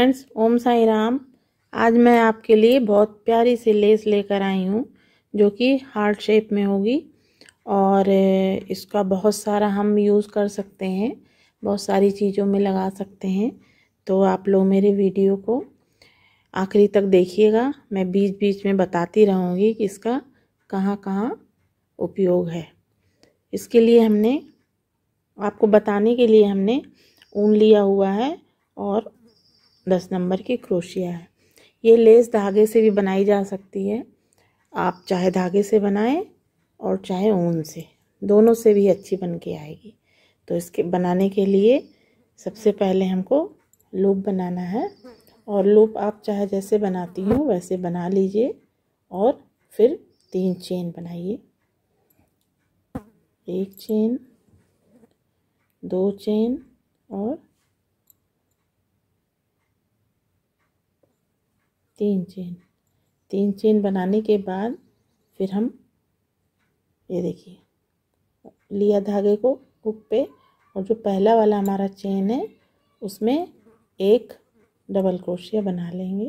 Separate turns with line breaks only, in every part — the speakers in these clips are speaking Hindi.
फ्रेंड्स, ओम साई राम। आज मैं आपके लिए बहुत प्यारी सी लेस लेकर आई हूँ जो कि हार्ट शेप में होगी और इसका बहुत सारा हम यूज़ कर सकते हैं, बहुत सारी चीज़ों में लगा सकते हैं। तो आप लोग मेरे वीडियो को आखिरी तक देखिएगा। मैं बीच बीच में बताती रहूँगी कि इसका कहाँ कहाँ उपयोग है। इसके लिए हमने आपको बताने के लिए हमने ऊन लिया हुआ है और 10 नंबर की क्रोशिया है। ये लेस धागे से भी बनाई जा सकती है, आप चाहे धागे से बनाएं और चाहे ऊन से, दोनों से भी अच्छी बन के आएगी। तो इसके बनाने के लिए सबसे पहले हमको लूप बनाना है और लूप आप चाहे जैसे बनाती हो वैसे बना लीजिए और फिर 3 चेन बनाइए। 1 चेन, 2 चेन और 3 चेन बनाने के बाद फिर हम ये देखिए लिया धागे को हुक पे और जो पहला वाला हमारा चेन है उसमें एक डबल क्रोशिया बना लेंगे।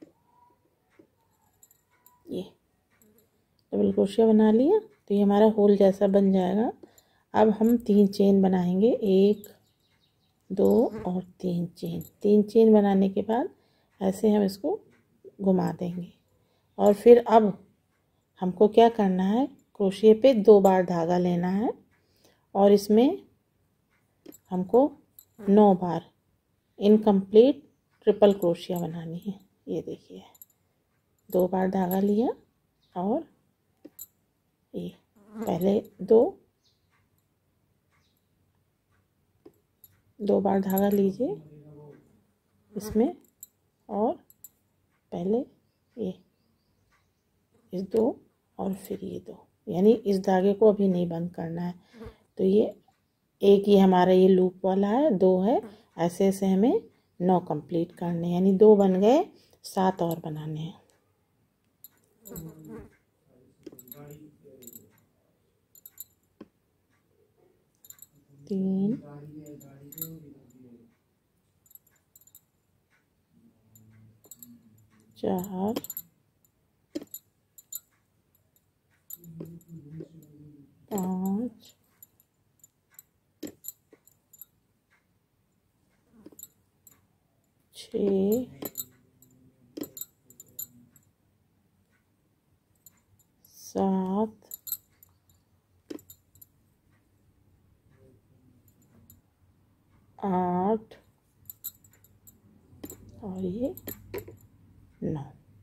ये डबल क्रोशिया बना लिया तो ये हमारा होल जैसा बन जाएगा। अब हम 3 चेन बनाएंगे, 1 2 और 3 चेन बनाने के बाद ऐसे हम इसको घुमा देंगे और फिर अब हमको क्या करना है, क्रोशिया पे 2 बार धागा लेना है और इसमें हमको 9 बार इनकम्प्लीट ट्रिपल क्रोशिया बनानी है। ये देखिए 2 बार धागा लिया और ये पहले 2 बार धागा लीजिए इसमें और पहले ये इस 2 और फिर ये 2, यानी इस धागे को अभी नहीं बंद करना है। तो ये एक ही हमारा ये लूप वाला है, 2 है, ऐसे ऐसे हमें 9 कंप्लीट करने, यानी 2 बन गए, 7 और बनाने हैं। 3 4 5 6 7 8 और ये 9।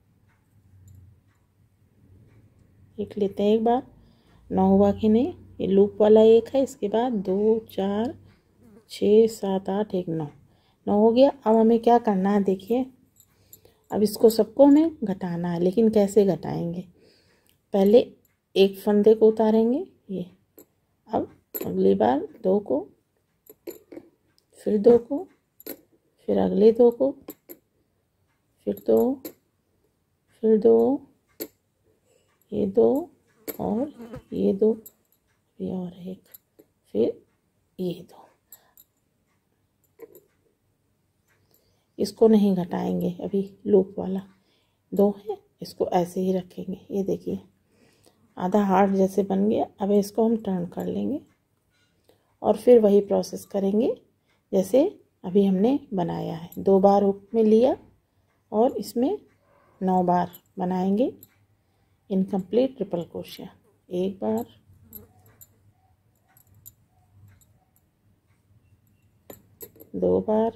देख लेते हैं एक बार 9 हुआ कि नहीं। ये लूप वाला एक है, इसके बाद 2 4 6 7 8 1 9 हो गया। अब हमें क्या करना है, देखिए अब इसको सबको हमें घटाना है, लेकिन कैसे घटाएंगे, पहले एक फंदे को उतारेंगे ये, अब अगली बार 2 को, फिर 2 को, फिर अगले 2 को, फिर 2, फिर 2, ये 2 और ये 2, ये और एक, फिर ये 2। इसको नहीं घटाएंगे, अभी लूप वाला 2 है, इसको ऐसे ही रखेंगे। ये देखिए आधा हार्ट जैसे बन गया। अब इसको हम टर्न कर लेंगे और फिर वही प्रोसेस करेंगे जैसे अभी हमने बनाया है। 2 बार हुक में लिया और इसमें 9 बार बनाएंगे इनकम्प्लीट ट्रिपल क्रोशिया। 1 बार, 2 बार,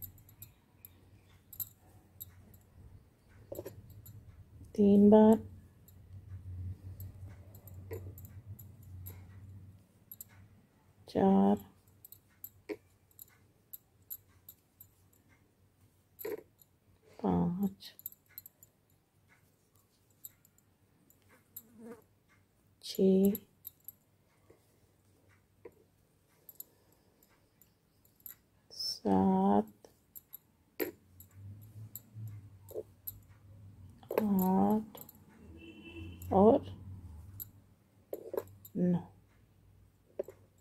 3 बार, 4, 5, 6, 7, 8 और 9।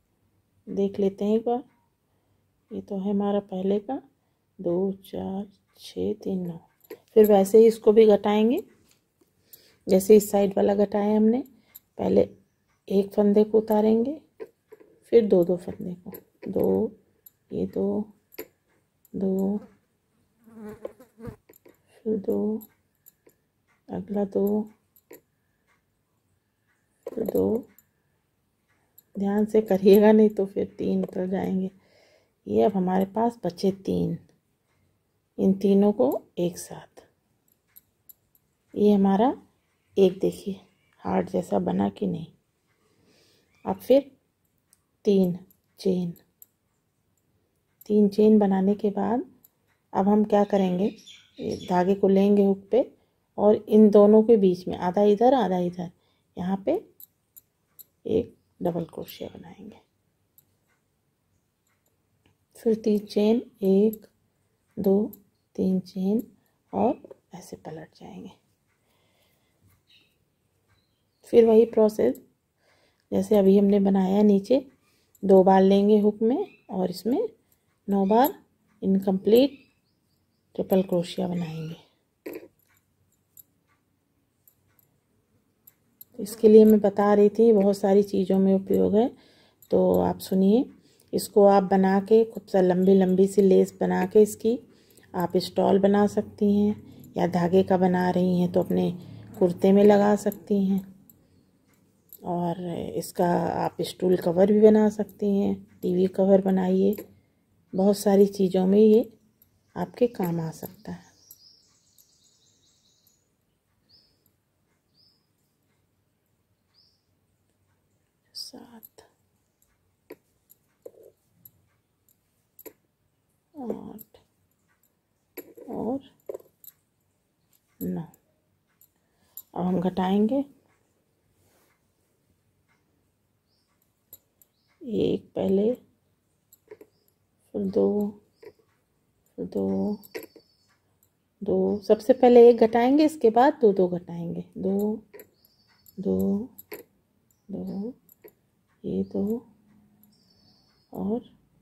देख लेते हैं एक बार। ये तो है हमारा पहले का 2 4 6 3 9। फिर वैसे ही इसको भी घटाएंगे जैसे इस साइड वाला घटाया हमने। पहले एक फंदे को उतारेंगे, फिर दो दो फंदे को, दो, ये दो, दो, फिर दो, अगला दो, फिर दो। ध्यान से करिएगा नहीं तो फिर 3 उतर जाएंगे। ये अब हमारे पास बचे 3, इन तीनों को एक साथ। ये हमारा एक देखिए हार्ट जैसा बना कि नहीं। अब फिर 3 चेन, 3 चेन बनाने के बाद अब हम क्या करेंगे, धागे को लेंगे हुक पे और इन दोनों के बीच में आधा इधर आधा इधर, यहाँ पे एक डबल क्रोशिया बनाएंगे। फिर 3 चेन, 1 2 3 चेन और ऐसे पलट जाएंगे। फिर वही प्रोसेस जैसे अभी हमने बनाया, नीचे 2 बार लेंगे हुक में और इसमें 9 बार इनकम्प्लीट ट्रिपल क्रोशिया बनाएंगे। इसके लिए मैं बता रही थी बहुत सारी चीज़ों में उपयोग है, तो आप सुनिए। इसको आप बना के खुद से लंबी लंबी सी लेस बना के इसकी आप स्टॉल बना सकती हैं, या धागे का बना रही हैं तो अपने कुर्ते में लगा सकती हैं। और इसका आप स्टूल कवर भी बना सकती हैं, टीवी कवर बनाइए। बहुत सारी चीज़ों में ये आपके काम आ सकता है। 7 8 और 9। अब हम घटाएंगे, 1 पहले, फिर 2, फिर 2 2, सबसे पहले 1 घटाएंगे, इसके बाद 2 2 घटाएंगे, 2 2 2, ये 2 और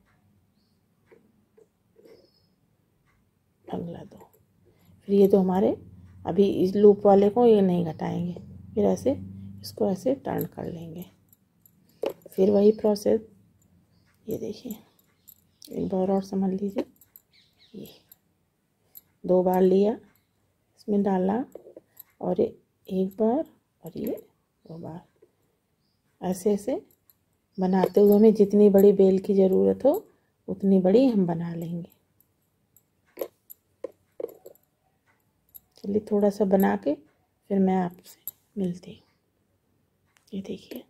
अगला 2। फिर ये 2 हमारे अभी इस लूप वाले को ये नहीं घटाएंगे, फिर ऐसे इसको ऐसे टर्न कर लेंगे। फिर वही प्रोसेस, ये देखिए एक बार और समझ लीजिए। ये 2 बार लिया, इसमें डाला और एक बार और ये 2 बार, ऐसे ऐसे बनाते हुए हमें जितनी बड़ी बेल की ज़रूरत हो उतनी बड़ी हम बना लेंगे। चलिए थोड़ा सा बना के फिर मैं आपसे मिलती हूँ। ये देखिए,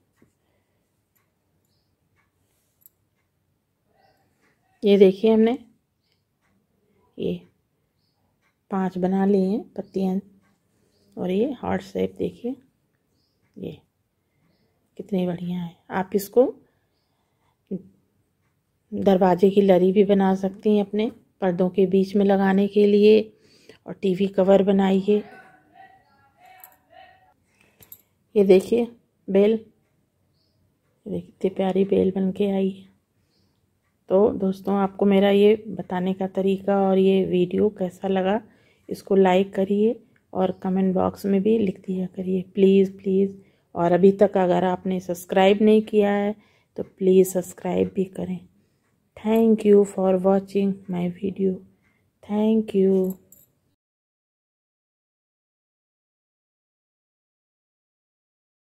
ये देखिए हमने ये 5 बना लिए हैं पत्तियाँ, और ये हार्ट शेप देखिए ये कितनी बढ़िया है। आप इसको दरवाजे की लरी भी बना सकती हैं अपने पर्दों के बीच में लगाने के लिए, और टीवी कवर बनाइए। ये देखिए बेल, ये देखिए कितनी प्यारी बेल बन के आई है। तो दोस्तों आपको मेरा ये बताने का तरीका और ये वीडियो कैसा लगा, इसको लाइक करिए और कमेंट बॉक्स में भी लिख दिया करिए प्लीज़ प्लीज़। और अभी तक अगर आपने सब्सक्राइब नहीं किया है तो प्लीज़ सब्सक्राइब भी करें। Thank you for watching my video. Thank you.